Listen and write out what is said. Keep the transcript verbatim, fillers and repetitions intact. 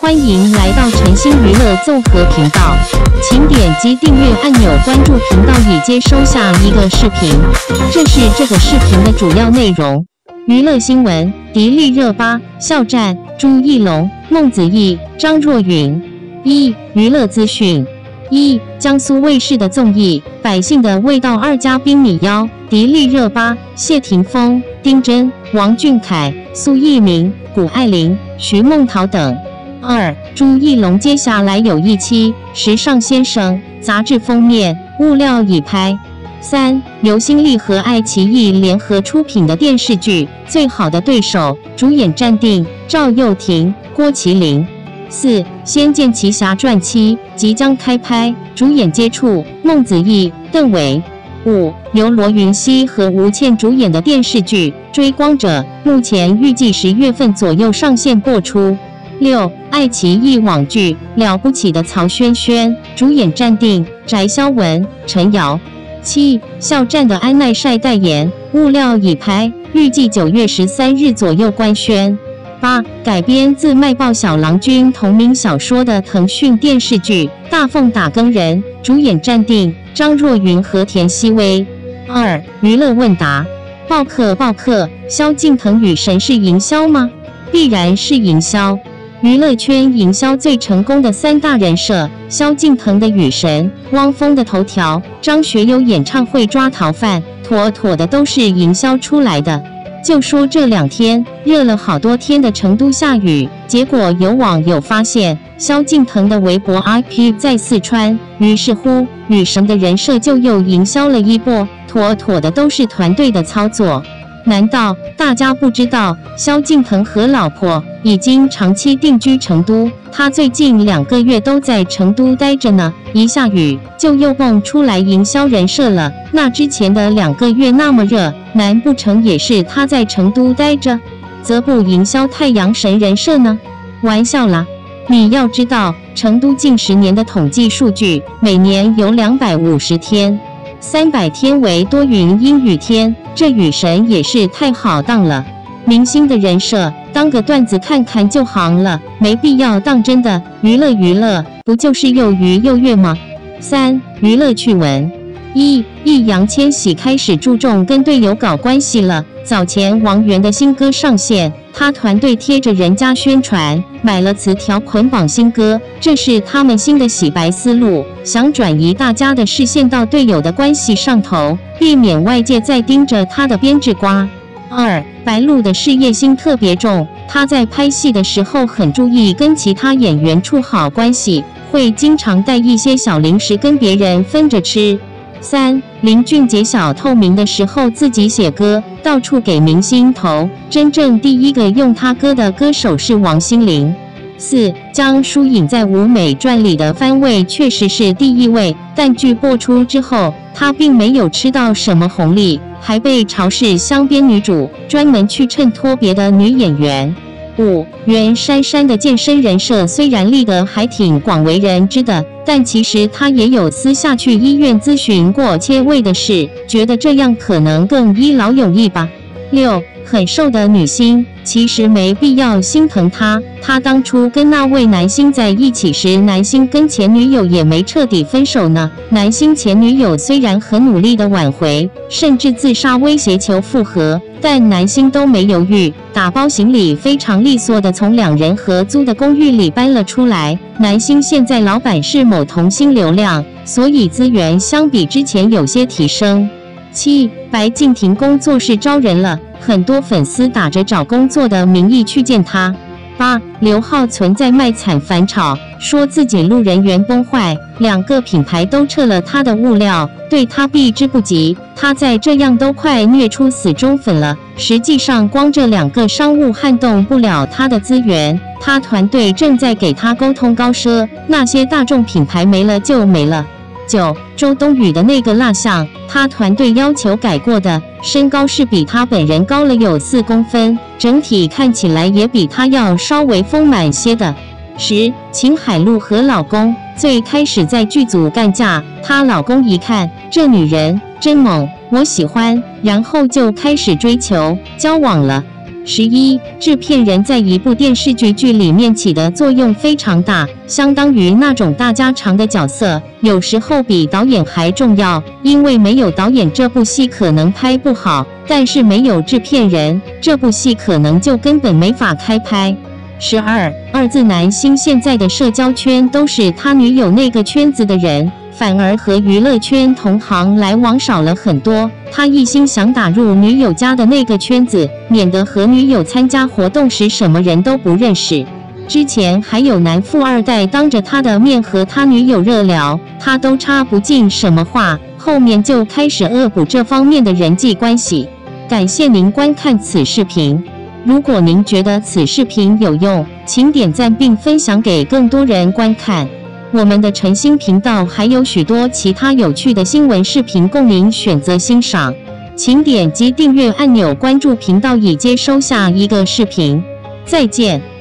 欢迎来到晨星娱乐综合频道，请点击订阅按钮，关注频道以接收下一个视频。这是这个视频的主要内容。娱乐新闻：迪丽热巴、肖战、朱一龙、孟子义、张若昀。一、娱乐资讯。一、江苏卫视的综艺《百姓的味道》二嘉宾米邀迪丽热巴、谢霆锋、丁真、王俊凯、苏翊鸣、谷爱凌、徐梦桃等。二、朱一龙接下来有一期《时尚先生》杂志封面，物料已拍。三、由新力和爱奇艺联合出品的电视剧《最好的对手》，主演暂定赵又廷、郭麒麟。四、《仙剑奇侠传七》即将开拍，主演接触孟子义、邓为。五、由罗云熙和吴倩主演的电视剧《追光者》，目前预计十月份左右上线播出。六、爱奇艺网剧《了不起的曹轩轩》，主演暂定翟潇闻、陈瑶。七、肖战的安耐晒代言，物料已拍，预计九月十三日左右官宣。八、改编自卖报小郎君同名小说的腾讯电视剧《大奉打更人》，主演暂定张若昀和田曦薇。二、娱乐问答，报客报客，萧敬腾与神是营销吗？必然是营销。娱乐圈营销最成功的三大人设：萧敬腾的雨神，汪峰的头条，张学友演唱会抓逃犯，妥妥的都是营销出来的。就说这两天热了好多天的成都下雨，结果有网友发现萧敬腾的微博 I P 在四川，于是乎雨神的人设就又营销了一波，妥妥的都是团队的操作。难道大家不知道萧敬腾和老婆已经长期定居成都？他最近两个月都在成都待着呢，一下雨就又蹦出来营销人设了。那之前的两个月那么热，难不成也是他在成都待着，则不营销太阳神人设呢？玩笑啦！你要知道，成都近十年的统计数据，每年有两百五十天。三百天为多云阴雨天，这雨神也是太好当了。明星的人设当个段子看看就行了，没必要当真的。娱乐娱乐，不就是又娱又乐吗？三、娱乐趣闻。一、易烊千玺开始注重跟队友搞关系了。早前王源的新歌上线，他团队贴着人家宣传，买了词条捆绑新歌，这是他们新的洗白思路，想转移大家的视线到队友的关系上头，避免外界再盯着他的编制瓜。二、白鹿的事业心特别重，他在拍戏的时候很注意跟其他演员处好关系，会经常带一些小零食跟别人分着吃。三、林俊杰小透明的时候自己写歌，到处给明星投，真正第一个用他歌的歌手是王心凌。四、江疏影在《武美传》里的番位确实是第一位，但剧播出之后，她并没有吃到什么红利，还被嘲是镶边女主，专门去衬托别的女演员。五、袁姗姗的健身人设虽然立得还挺广为人知的，但其实她也有私下去医院咨询过切胃的事，觉得这样可能更一劳永逸吧。六、很瘦的女星，其实没必要心疼她，她当初跟那位男星在一起时，男星跟前女友也没彻底分手呢。男星前女友虽然很努力的挽回，甚至自杀威胁求复合，但男星都没犹豫，打包行李非常利索的从两人合租的公寓里搬了出来。男星现在老板是某童星流量，所以资源相比之前有些提升。七、白敬亭工作室招人了，很多粉丝打着找工作的名义去见他。八、刘浩存在卖惨返炒，说自己路人缘崩坏，两个品牌都撤了他的物料，对他避之不及。他再这样都快虐出死忠粉了。实际上，光这两个商务撼动不了他的资源，他团队正在给他沟通高奢，那些大众品牌没了就没了。九、周冬雨的那个蜡像，他团队要求改过的，身高是比他本人高了有四公分，整体看起来也比他要稍微丰满些的。十、秦海璐和老公最开始在剧组干架，她老公一看这女人真猛，我喜欢，然后就开始追求交往了。 十一，制片人在一部电视剧剧里面起的作用非常大，相当于那种大家长的角色，有时候比导演还重要，因为没有导演这部戏可能拍不好，但是没有制片人，这部戏可能就根本没法开拍。十二，二字男星现在的社交圈都是他女友那个圈子的人，反而和娱乐圈同行来往少了很多，他一心想打入女友家的那个圈子，免得和女友参加活动时什么人都不认识。之前还有男富二代当着他的面和他女友热聊，他都插不进什么话，后面就开始恶补这方面的人际关系。感谢您观看此视频，如果您觉得此视频有用，请点赞并分享给更多人观看。我们的晨星频道还有许多其他有趣的新闻视频供您选择欣赏，请点击订阅按钮关注频道以接收下一个视频。再见。